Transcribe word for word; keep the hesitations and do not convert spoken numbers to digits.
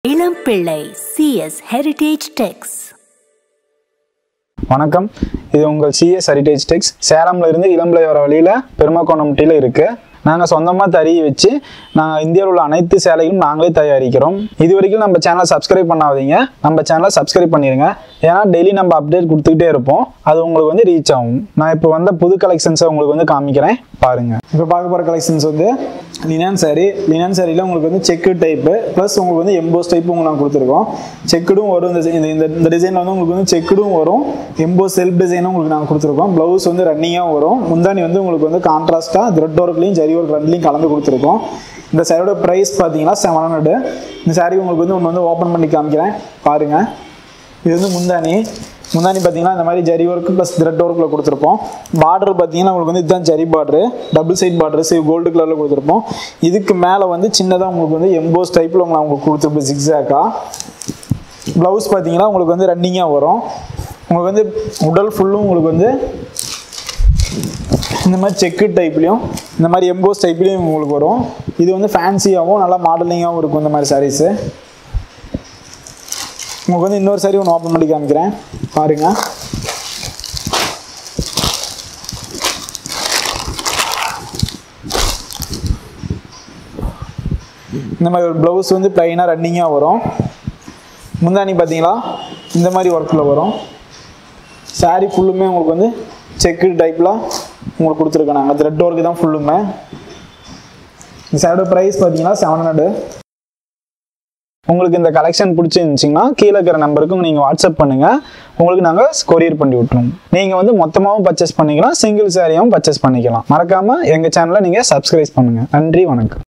இளம்பிள்ளை CS heritage டெக்ஸ். வணக்கம், இது உங்கள் சிஎஸ் ஹெரிடேஜ் டெக்ஸ். சேலம்ல இருந்து இளம்பிள்ளை வர வழியில் பெருமாக்கோணம்பட்டியில் இருக்குது. நாங்கள் சொந்தமாக தறி வச்சு நாங்கள் இந்தியாவில் உள்ள அனைத்து சேலைகளும் நாங்களே தயாரிக்கிறோம். இது வரைக்கும் நம்ம சேனலை சப்ஸ்கிரைப் பண்ணாதீங்க, நம்ம சேனலை சப்ஸ்கிரைப் பண்ணிடுங்க. ஏன்னா டெய்லி நம்ம அப்டேட் கொடுத்துக்கிட்டே இருப்போம், அது உங்களுக்கு வந்து ரீச் ஆகும். நான் இப்போ வந்த புது கலெக்ஷன்ஸை உங்களுக்கு வந்து காமிக்கிறேன் பாருங்கள். இப்போ பார்க்க போகிற கலெக்ஷன்ஸ் வந்து லினன் சாரீ. லினன் சாரியில் உங்களுக்கு வந்து செக்கு டைப்பு ப்ளஸ் உங்களுக்கு வந்து எம்போஸ் டைப்பு உங்களுக்கு நாங்கள் கொடுத்துருக்கோம். செக்குடும் வரும், இந்த இந்த டிசைனில் வந்து உங்களுக்கு வந்து செக்குடும் வரும், எம்போஸ் செல்ஃப் டிசைனும் உங்களுக்கு நாங்கள் கொடுத்துருக்கோம். ப்ளவுஸ் வந்து ரன்னிங்காக வரும். முந்தானி வந்து உங்களுக்கு வந்து கான்ட்ராஸ்ட்டாக த்ரெட் ஒர்க்லையும் ஜரி ஒர்க் ரெண்டுலையும் கலந்து கொடுத்துருக்கோம். இந்த சாரியோட ப்ரைஸ் பார்த்தீங்கன்னா செவன் ஹண்ட்ரடு. இந்த சாரீ உங்களுக்கு வந்து ஒன்று வந்து ஓப்பன் பண்ணி காமிக்கிறேன் பாருங்கள். இது வந்து முந்தானி. முந்தானி பார்த்தீங்கன்னா இந்த மாதிரி ஜரி ஒர்க் ப்ளஸ் த்ரெட் ஒர்க்கில் கொடுத்துருப்போம். பார்டர் பார்த்தீங்கன்னா உங்களுக்கு வந்து இதுதான் zari border, double side border சேவ் கோல்டு கலரில் கொடுத்துருப்போம். இதுக்கு மேலே வந்து சின்னதாக உங்களுக்கு வந்து எம்போஸ் டைப்பில் உங்களை உங்களுக்கு கொடுத்துருப்போம் ஜிக்ஸாக்கா. ப்ளவுஸ் பார்த்தீங்கன்னா உங்களுக்கு வந்து ரன்னிங்காக வரும். உங்களுக்கு வந்து உடல் ஃபுல்லும் உங்களுக்கு வந்து இந்த மாதிரி செக்கு டைப்லையும் இந்த மாதிரி எம்போஸ் டைப்லையும் உங்களுக்கு வரும். இது வந்து ஃபேன்சியாகவும் நல்லா மாடலிங்காகவும் இருக்கும் இந்த மாதிரி சாரீஸு. உங்களுக்கு வந்து இன்னொரு சாரி ஒன்று ஓப்பன் பண்ணி காமிக்கிறேன் பாருங்க. இந்த மாதிரி ஒரு ப்ளவுஸ் வந்து பிளைனாக ரன்னிங்காக வரும். முந்தானி பார்த்தீங்களா இந்த மாதிரி ஒர்க்கில் வரும். சாரீ ஃபுல்லுமே உங்களுக்கு வந்து செக்கு டைப்பில் உங்களுக்கு கொடுத்துருக்கேன் நாங்கள். த்ரெட் ஒர்க்கு தான் ஃபுல்லுமே. இந்த சாரியோட ப்ரைஸ் பார்த்தீங்கன்னா செவன் ஹண்ட்ரடு. உங்களுக்கு இந்த கலெக்ஷன் பிடிச்சிருந்துச்சிங்கன்னா கீழே இருக்கிற நம்பருக்கு நீங்கள் வாட்ஸ்அப் பண்ணுங்கள், உங்களுக்கு நாங்கள் கொரியர் பண்ணி விட்டுருவோம். நீங்கள் வந்து மொத்தமாகவும் பர்ச்சேஸ் பண்ணிக்கலாம், சிங்கிள் சாரியாகவும் பர்ச்சேஸ் பண்ணிக்கலாம். மறக்காமல் எங்கள் சேனலை நீங்கள் சப்ஸ்கிரைப் பண்ணுங்கள். நன்றி, வணக்கம்.